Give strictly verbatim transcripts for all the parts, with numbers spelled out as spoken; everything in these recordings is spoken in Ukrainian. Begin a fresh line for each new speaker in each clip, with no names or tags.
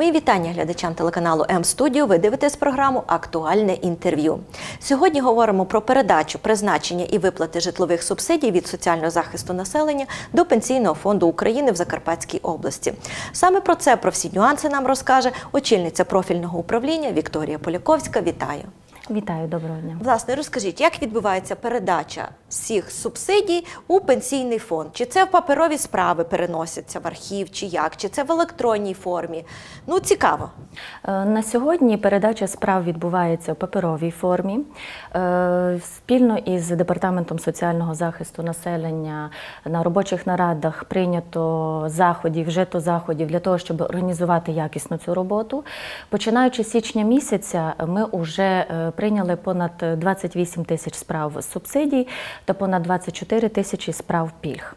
Мої вітання глядачам телеканалу М-студіо. Ви дивитесь програму «Актуальне інтерв'ю». Сьогодні говоримо про передачу, призначення і виплати житлових субсидій від соціального захисту населення до Пенсійного фонду України в Закарпатській області. Саме про це, про всі нюанси нам розкаже очільниця профільного управління Вікторія Поляковська. Вітаю!
Вітаю, доброго дня.
Власне, розкажіть, як відбувається передача всіх субсидій у Пенсійний фонд? Чи це в паперові справи переносяться в архів, чи як? Чи це в електронній формі? Ну, цікаво.
На сьогодні передача справ відбувається в паперовій формі. Спільно із Департаментом соціального захисту населення на робочих нарадах прийнято заходів, вжито заходів для того, щоб організувати якісно цю роботу. Починаючи з січня місяця, ми вже прийняли понад двадцять вісім тисяч справ субсидій та понад двадцять чотири тисячі справ пільг.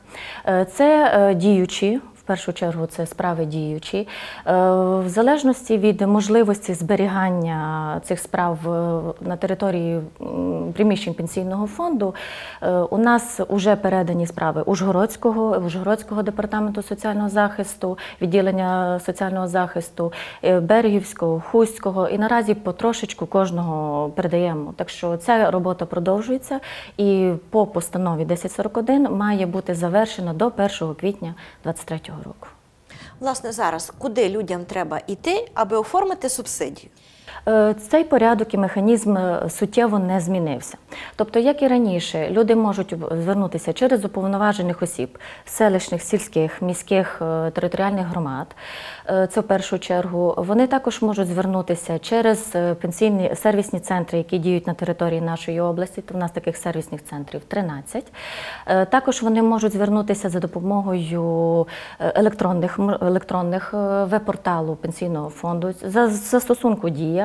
Це діючі. В першу чергу це справи діючі. В залежності від можливості зберігання цих справ на території приміщень Пенсійного фонду, у нас вже передані справи Ужгородського, Ужгородського департаменту соціального захисту, відділення соціального захисту, Берегівського, Хуського, і наразі потрошечку кожного передаємо. Так що ця робота продовжується і по постанові тисяча сорок один має бути завершена до першого квітня двадцять третього року.
Власне, зараз куди людям треба йти, аби оформити субсидію?
Цей порядок і механізм суттєво не змінився. Тобто, як і раніше, люди можуть звернутися через уповноважених осіб селищних, сільських, міських територіальних громад. Це в першу чергу. Вони також можуть звернутися через пенсійні сервісні центри, які діють на території нашої області. У нас таких сервісних центрів тринадцять. Також вони можуть звернутися за допомогою електронних, електронних веб-порталу Пенсійного фонду, за застосунку «Дія».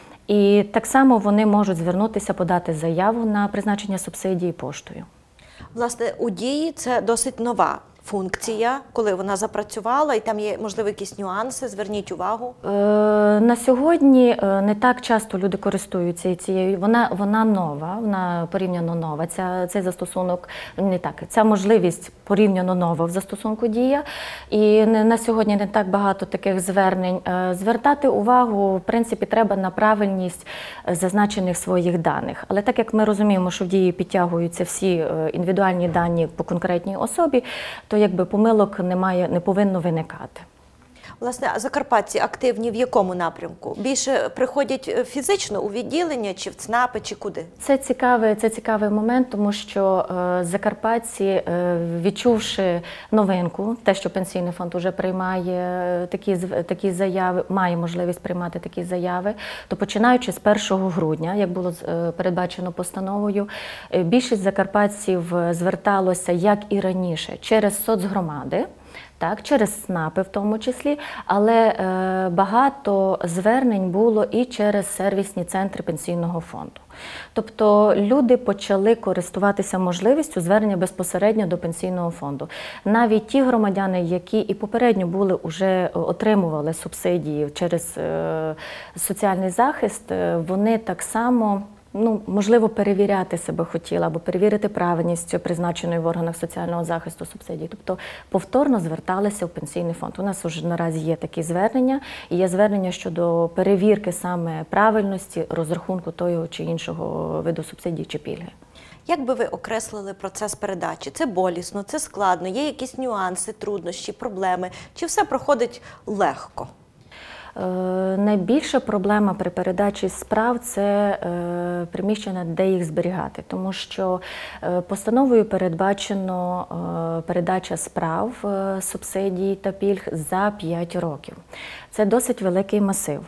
І так само вони можуть звернутися, подати заяву на призначення субсидії поштою.
Власне, у «Дії» це досить нова функція, коли вона запрацювала, і там є, можливо, якісь нюанси, зверніть увагу.
Е, на сьогодні не так часто люди користуються цією, вона, вона нова, вона порівняно нова, ця, цей застосунок, не так, ця можливість порівняно нова в застосунку «Дія», і на сьогодні не так багато таких звернень. Звертати увагу, в принципі, треба на правильність зазначених своїх даних, але так як ми розуміємо, що в «Дії» підтягуються всі індивідуальні дані по конкретній особі, то якби помилок немає, не повинно виникати.
Власне, а закарпатці активні в якому напрямку? Більше приходять фізично у відділення, чи в ЦНАПи, чи куди?
Це цікавий, це цікавий момент, тому що е, закарпатці, е, відчувши новинку, те, що Пенсійний фонд вже приймає такі, такі заяви, має можливість приймати такі заяви, то починаючи з першого грудня, як було е, передбачено постановою, е, більшість закарпатців зверталося, як і раніше, через соцгромади, так, через ЦНАПи в тому числі, але е, багато звернень було і через сервісні центри Пенсійного фонду. Тобто люди почали користуватися можливістю звернення безпосередньо до Пенсійного фонду. Навіть ті громадяни, які і попередньо були, вже отримували субсидії через е, соціальний захист, вони так само, ну, можливо, перевіряти себе хотіла, або перевірити правильність призначеної в органах соціального захисту субсидій. Тобто повторно зверталися в Пенсійний фонд. У нас вже наразі є такі звернення, і є звернення щодо перевірки саме правильності розрахунку того чи іншого виду субсидій чи пільги.
Як би ви окреслили процес передачі? Це болісно, це складно, є якісь нюанси, труднощі, проблеми? Чи все проходить легко?
Найбільша проблема при передачі справ – це приміщення, де їх зберігати, тому що постановою передбачено передача справ, субсидій та пільг за п'ять років. Це досить великий масив.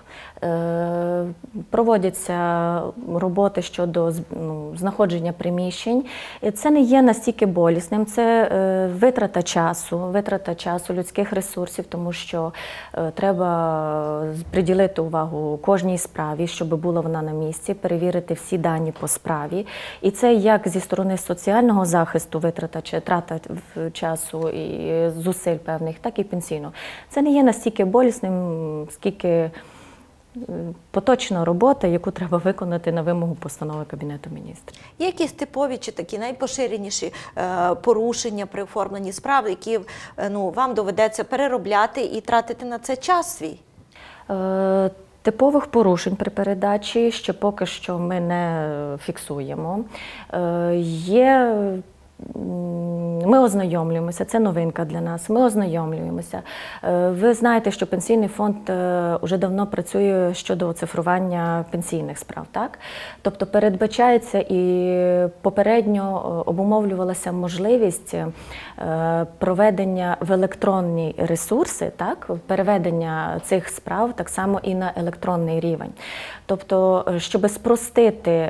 Проводяться роботи щодо ну, знаходження приміщень. Це не є настільки болісним, це витрата часу, витрата часу, людських ресурсів, тому що треба приділити увагу кожній справі, щоб була вона на місці, перевірити всі дані по справі. І це як зі сторони соціального захисту витрата чи трата часу і зусиль певних, так і пенсійного. Це не є настільки болісним, скільки поточна робота, яку треба виконати на вимогу постанови Кабінету Міністрів.
Є якісь типові чи такі найпоширеніші е, порушення при оформленні справ, які ну, вам доведеться переробляти і тратити на це час свій?
Е, Типових порушень при передачі ще поки що ми не фіксуємо. Е, Є, ми ознайомлюємося, це новинка для нас, ми ознайомлюємося. Е, Ви знаєте, що Пенсійний фонд вже давно працює щодо оцифрування пенсійних справ, так? Тобто передбачається і попередньо обумовлювалася можливість проведення в електронні ресурси, так? Переведення цих справ так само і на електронний рівень. Тобто, щоб спростити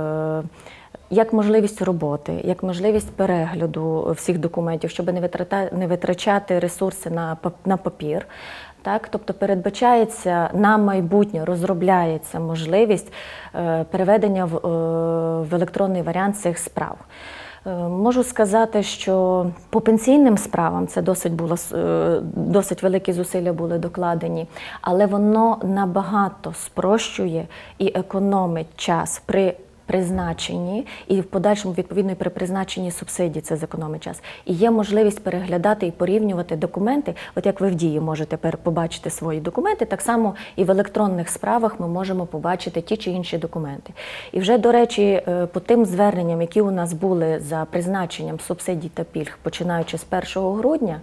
як можливість роботи, як можливість перегляду всіх документів, щоб не витрачати, не витрачати ресурси на, на папір. Так? Тобто передбачається на майбутнє, розробляється можливість е, переведення в, е, в електронний варіант цих справ. Е, можу сказати, що по пенсійним справам це досить, було, е, досить великі зусилля були докладені, але воно набагато спрощує і економить час при призначенні і в подальшому, відповідно, і при призначенні субсидій це зекономить час. І є можливість переглядати і порівнювати документи. От як ви в дії можете побачити свої документи, так само і в електронних справах ми можемо побачити ті чи інші документи. І вже, до речі, по тим зверненням, які у нас були за призначенням субсидій та пільг, починаючи з першого грудня,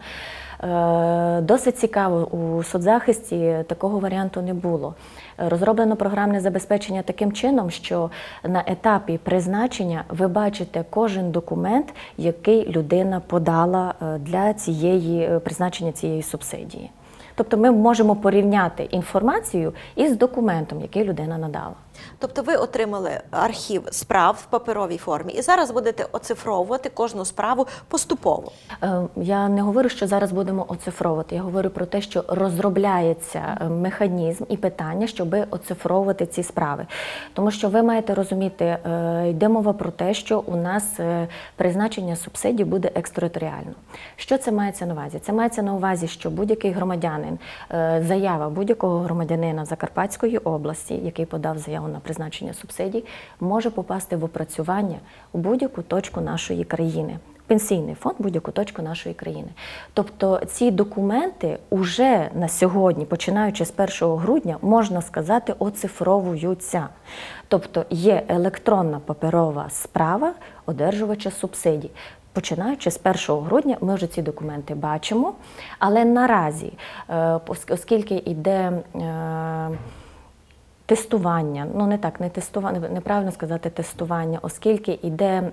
досить цікаво, у соцзахисті такого варіанту не було. Розроблено програмне забезпечення таким чином, що на етапі призначення ви бачите кожен документ, який людина подала для цієї, призначення цієї субсидії. Тобто ми можемо порівняти інформацію із документом, який людина надала.
Тобто ви отримали архів справ в паперовій формі і зараз будете оцифровувати кожну справу поступово?
Я не говорю, що зараз будемо оцифровувати. Я говорю про те, що розробляється механізм і питання, щоб оцифровувати ці справи. Тому що ви маєте розуміти, йде мова про те, що у нас призначення субсидій буде екстериторіально. Що це мається на увазі? Це мається на увазі, що будь-який громадянин, заява будь-якого громадянина Закарпатської області, який подав заяву на призначення субсидій, може попасти в опрацювання у будь-яку точку нашої країни. Пенсійний фонд будь-яку точку нашої країни. Тобто ці документи уже на сьогодні, починаючи з першого грудня, можна сказати, оцифровуються. Тобто є електронна паперова справа одержувача субсидій. Починаючи з першого грудня ми вже ці документи бачимо, але наразі, оскільки йде тестування, ну не так, не тестування, неправильно сказати тестування, оскільки йде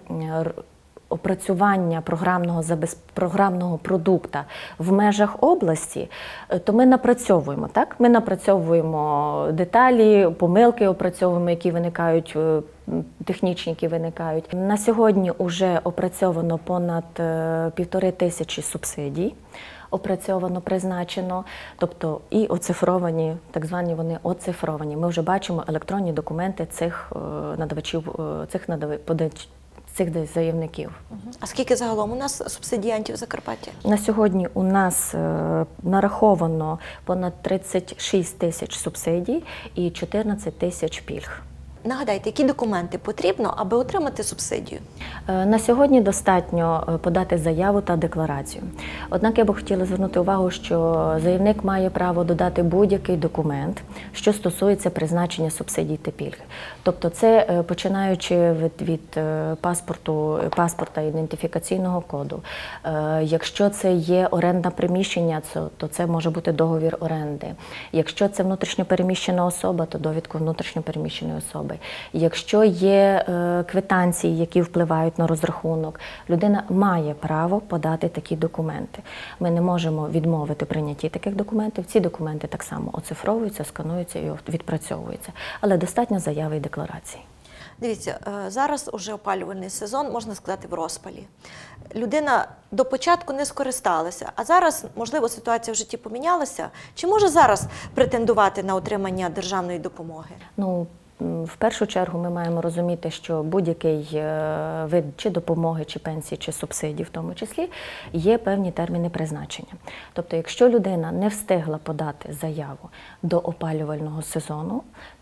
опрацювання програмного, програмного продукта в межах області, то ми напрацьовуємо, так? Ми напрацьовуємо деталі, помилки опрацьовуємо, які виникають, технічні, які виникають. На сьогодні вже опрацьовано понад півтори тисячі субсидій. Опрацьовано, призначено, тобто і оцифровані, так звані вони оцифровані. Ми вже бачимо електронні документи цих надавачів, цих надавачів, цих заявників.
А скільки загалом у нас субсидіантів в Закарпатті?
На сьогодні у нас нараховано понад тридцять шість тисяч субсидій і чотирнадцять тисяч пільг.
Нагадайте, які документи потрібно, аби отримати субсидію?
На сьогодні достатньо подати заяву та декларацію. Однак я б хотіла звернути увагу, що заявник має право додати будь-який документ, що стосується призначення субсидій та пільг. Тобто це починаючи від, від паспорту, паспорта ідентифікаційного коду. Якщо це є орендне приміщення, то це може бути договір оренди. Якщо це внутрішньо переміщена особа, то довідку внутрішньо переміщеної особи. Якщо є квитанції, які впливають на розрахунок, людина має право подати такі документи. Ми не можемо відмовити прийнятті таких документів. Ці документи так само оцифровуються, скануються і відпрацьовуються. Але достатньо заяви і декларації.
Дивіться, зараз уже опалювальний сезон, можна сказати, в розпалі. Людина до початку не скористалася, а зараз, можливо, ситуація в житті помінялася. Чи може зараз претендувати на отримання державної допомоги?
Ну, в першу чергу ми маємо розуміти, що будь-який вид чи допомоги, чи пенсії, чи субсидій в тому числі, є певні терміни призначення. Тобто, якщо людина не встигла подати заяву до опалювального сезону,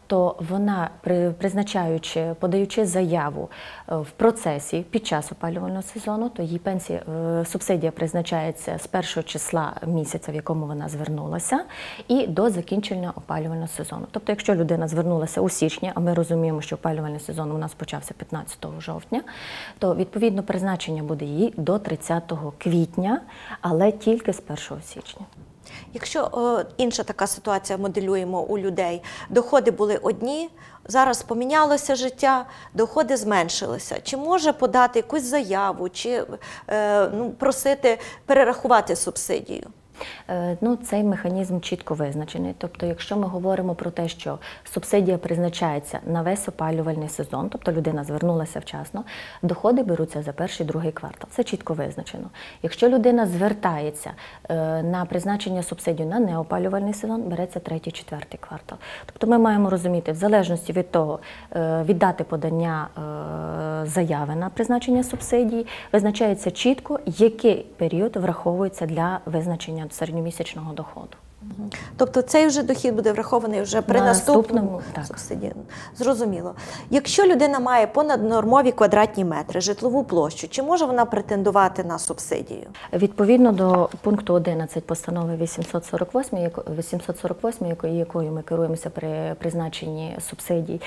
то вона, призначаючи, подаючи заяву в процесі під час опалювального сезону, то її пенсія, субсидія призначається з першого числа місяця, в якому вона звернулася, і до закінчення опалювального сезону. Тобто, якщо людина звернулася у січні, а ми розуміємо, що опалювальний сезон у нас почався п'ятнадцятого жовтня, то відповідно призначення буде їй до тридцятого квітня, але тільки з першого січня.
Якщо о, інша така ситуація моделюємо у людей, доходи були одні, зараз помінялося життя, доходи зменшилися. Чи може подати якусь заяву, чи е, ну, просити перерахувати субсидію?
Ну, цей механізм чітко визначений. Тобто, якщо ми говоримо про те, що субсидія призначається на весь опалювальний сезон, тобто людина звернулася вчасно, доходи беруться за перший, другий квартал. Це чітко визначено. Якщо людина звертається на призначення субсидії на неопалювальний сезон, береться третій, четвертий квартал. Тобто ми маємо розуміти, в залежності від того, від дати подання заяви на призначення субсидії, визначається чітко, який період враховується для визначення середньомісячного доходу.
Тобто цей вже дохід буде врахований вже при
На
наступному субсидії. Зрозуміло. Якщо людина має понаднормові квадратні метри, житлову площу, чи може вона претендувати на субсидію?
Відповідно до пункту одинадцять постанови вісімсот сорок восьмої, якою ми керуємося при призначенні субсидій,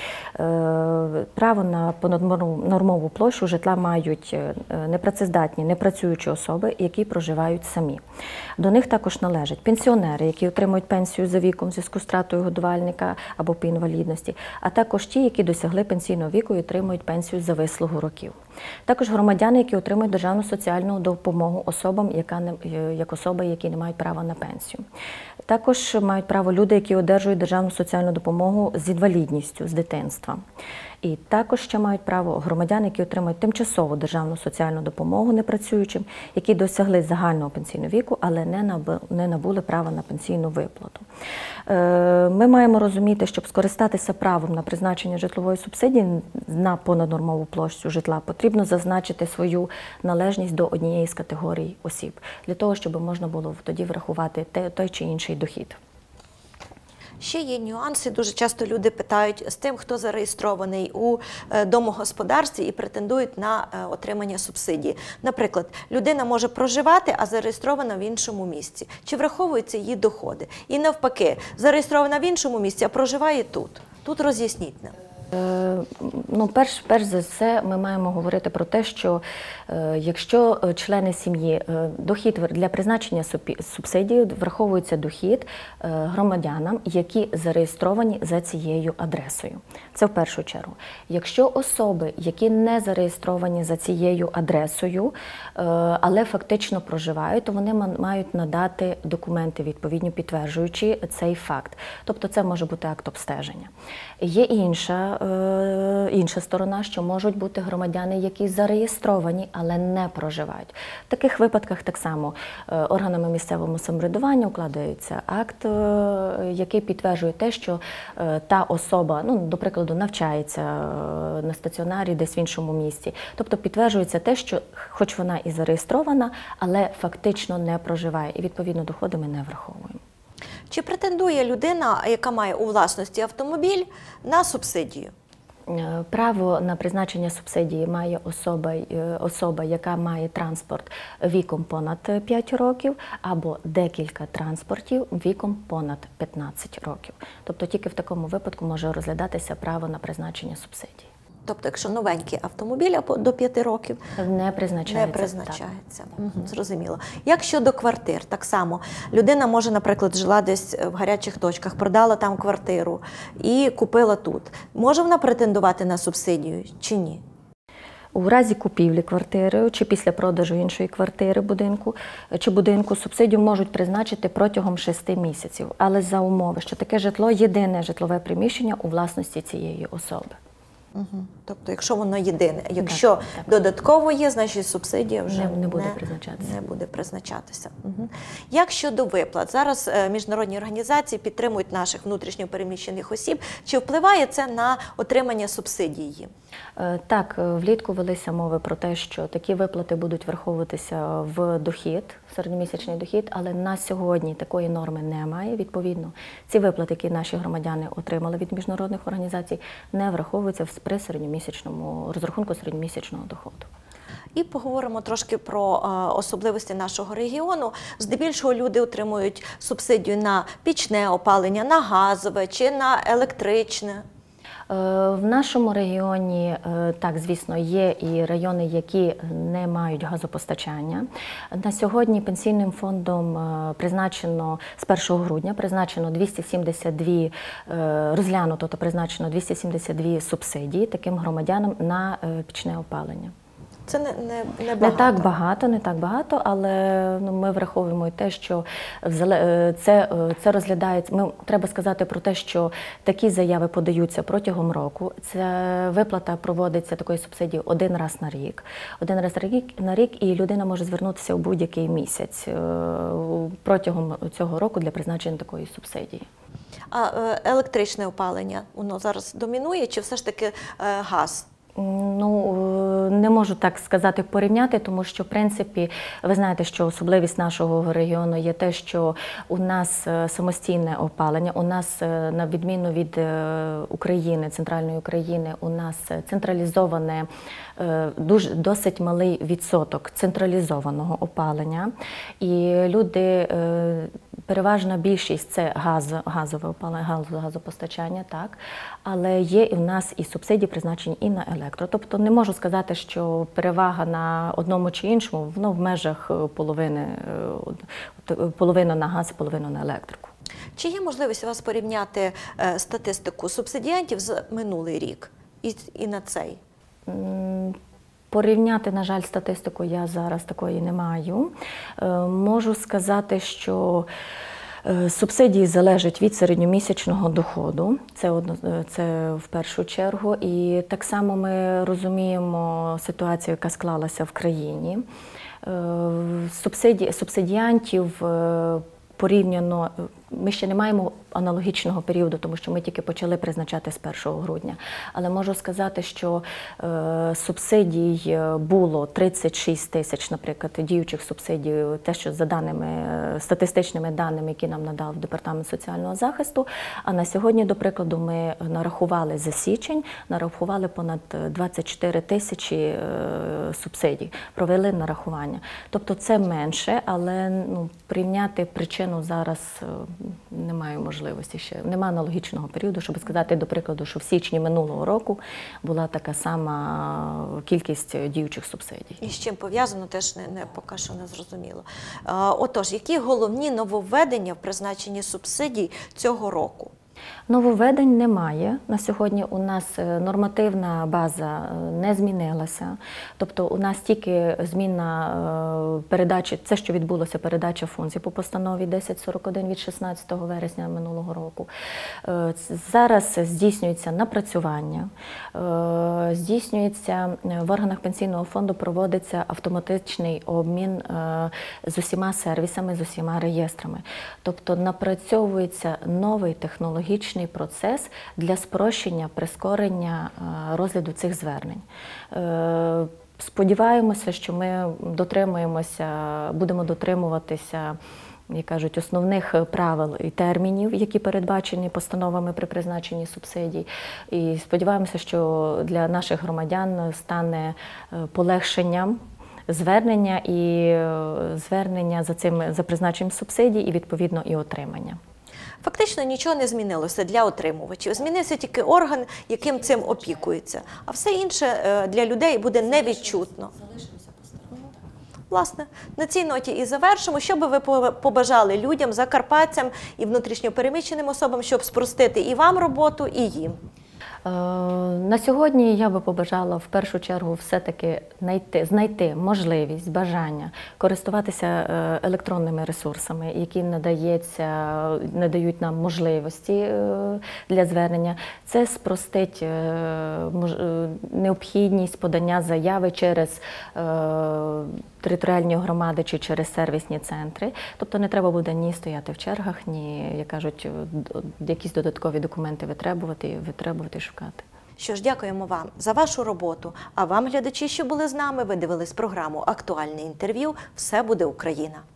право на понаднормову площу житла мають непрацездатні, непрацюючі особи, які проживають самі. До них також належать пенсіонери, які отримують пенсію за віком в зв'язку з втратою годувальника або по інвалідності, а також ті, які досягли пенсійного віку і отримують пенсію за вислугу років. Також громадяни, які отримують державну соціальну допомогу особам, яка не, як особи, які не мають права на пенсію. Також мають право люди, які одержують державну соціальну допомогу з інвалідністю, з дитинства. І також ще мають право громадяни, які отримують тимчасову державну соціальну допомогу непрацюючим, які досягли загального пенсійного віку, але не набули права на пенсійну виплату. Ми маємо розуміти, щоб скористатися правом на призначення житлової субсидії на понаднормову площу житла, потрібно зазначити свою належність до однієї з категорій осіб, для того, щоб можна було тоді врахувати той чи інший дохід.
Ще є нюанси, дуже часто люди питають з тим, хто зареєстрований у домогосподарстві і претендують на отримання субсидії. Наприклад, людина може проживати, а зареєстрована в іншому місці. Чи враховуються її доходи? І навпаки, зареєстрована в іншому місці, а проживає тут. Тут роз'ясніть нам.
Ну, перш, перш за все, ми маємо говорити про те, що е, якщо члени сім'ї, е, дохід для призначення субсидії враховується дохід е, громадянам, які зареєстровані за цією адресою. Це в першу чергу. Якщо особи, які не зареєстровані за цією адресою, е, але фактично проживають, то вони мають надати документи відповідні, підтверджуючи цей факт. Тобто це може бути акт обстеження. Є інша Інша сторона, що можуть бути громадяни, які зареєстровані, але не проживають. В таких випадках так само органами місцевого самоврядування укладається акт, який підтверджує те, що та особа, ну, до прикладу, навчається на стаціонарі десь в іншому місці. Тобто підтверджується те, що хоч вона і зареєстрована, але фактично не проживає. І відповідно доходи ми не враховуємо.
Чи претендує людина, яка має у власності автомобіль, на субсидію?
Право на призначення субсидії має особа, особа, яка має транспорт віком понад п'ять років або декілька транспортів віком понад п'ятнадцять років. Тобто тільки в такому випадку може розглядатися право на призначення субсидії.
Тобто, якщо новенький автомобіль до п'яти років
не призначається.
Не призначається. Угу, зрозуміло. Як щодо квартир, так само. Людина може, наприклад, жила десь в гарячих точках, продала там квартиру і купила тут. Може вона претендувати на субсидію чи ні?
У разі купівлі квартири чи після продажу іншої квартири будинку чи будинку субсидію можуть призначити протягом шести місяців, але за умови, що таке житло – єдине житлове приміщення у власності цієї особи.
Угу. Тобто, якщо воно єдине, якщо
так, так.
додатково є, значить субсидія вже
не, не буде
не,
призначатися.
Не буде призначатися. Угу. Як щодо виплат? Зараз е, міжнародні організації підтримують наших внутрішньо переміщених осіб. Чи впливає це на отримання субсидії?
Е, так, влітку велися мови про те, що такі виплати будуть враховуватися в дохід, в середньомісячний дохід, але на сьогодні такої норми немає. Відповідно, ці виплати, які наші громадяни отримали від міжнародних організацій, не враховуються при середньомісячному розрахунку середньомісячного доходу.
І поговоримо трошки про е, особливості нашого регіону. Здебільшого люди отримують субсидію на пічне опалення, на газове чи на електричне.
В нашому регіоні, так, звісно, є і райони, які не мають газопостачання. На сьогодні пенсійним фондом призначено, з першого грудня призначено двісті сімдесят два, розглянуто та призначено двісті сімдесят два субсидії таким громадянам на пічне опалення.
Це не, не, не багато.
Не так багато, не так багато, але ну, ми враховуємо те, що це, це розглядається. Ми, треба сказати про те, що такі заяви подаються протягом року. Ця виплата проводиться такої субсидії один раз на рік. Один раз на рік, на рік і людина може звернутися у будь-який місяць протягом цього року для призначення такої субсидії.
А електричне опалення, воно зараз домінує чи все ж таки газ?
Ну, не можу так сказати порівняти, тому що, в принципі, ви знаєте, що особливість нашого регіону є те, що у нас самостійне опалення, у нас, на відміну від України, центральної України, у нас централізоване, дуже, досить малий відсоток централізованого опалення. І люди, переважна більшість – це газ, газове опалення, газ, газопостачання, так, але є і в нас і субсидії призначені і на електро. Тобто не можу сказати, що перевага на одному чи іншому, воно в межах половини, половина на газ, половина на електрику.
Чи є можливість у вас порівняти статистику субсидіантів з минулий рік і, і на цей?
Порівняти, на жаль, статистику я зараз такої не маю. Можу сказати, що субсидії залежать від середньомісячного доходу, це, одно, це в першу чергу. І так само ми розуміємо ситуацію, яка склалася в країні. Субсиді, субсидіантів порівняно, ми ще не маємо аналогічного періоду, тому що ми тільки почали призначати з першого грудня. Але можу сказати, що е, субсидій було тридцять шість тисяч, наприклад, діючих субсидій, те, що за даними, статистичними даними, які нам надав Департамент соціального захисту. А на сьогодні, до прикладу, ми нарахували за січень, нарахували понад двадцять чотири тисячі е, субсидій, провели нарахування. Тобто це менше, але ну, порівняти причину зараз немає можливості ще. Немає аналогічного періоду, щоб сказати, до прикладу, що в січні минулого року була така сама кількість діючих субсидій.
І з чим пов'язано, теж не, не, поки що не зрозуміло. Отож, які головні нововведення в призначенні субсидій цього року?
Нововведень немає. На сьогодні у нас нормативна база не змінилася. Тобто у нас тільки зміна передачі, це, що відбулося, передача функцій по постанові десять сорок один від шістнадцятого вересня минулого року. Зараз здійснюється напрацювання, здійснюється в органах пенсійного фонду, проводиться автоматичний обмін з усіма сервісами, з усіма реєстрами. Тобто напрацьовується новий технологічний процес для спрощення, прискорення розгляду цих звернень. Сподіваємося, що ми дотримуємося, будемо дотримуватися, як кажуть, основних правил і термінів, які передбачені постановами при призначенні субсидій. І сподіваємося, що для наших громадян стане полегшенням звернення і звернення за цим, за призначенням субсидій і, відповідно, і отримання.
Фактично нічого не змінилося для отримувачів. Змінився тільки орган, яким цим опікується. А все інше для людей буде невідчутно. Власне, на цій ноті і завершимо. Що би ви побажали людям, закарпатцям і внутрішньопереміщеним особам, щоб спростити і вам роботу, і їм?
На сьогодні я би побажала в першу чергу все-таки знайти, знайти можливість, бажання користуватися електронними ресурсами, які надається, надають нам можливості для звернення. Це спростить необхідність подання заяви через територіальні громади чи через сервісні центри. Тобто не треба буде ні стояти в чергах, ні, як кажуть, якісь додаткові документи витребувати, витребувати, шукати.
Що ж, дякуємо вам за вашу роботу. А вам, глядачі, що були з нами, ви дивились програму «Актуальне інтерв'ю». Все буде Україна!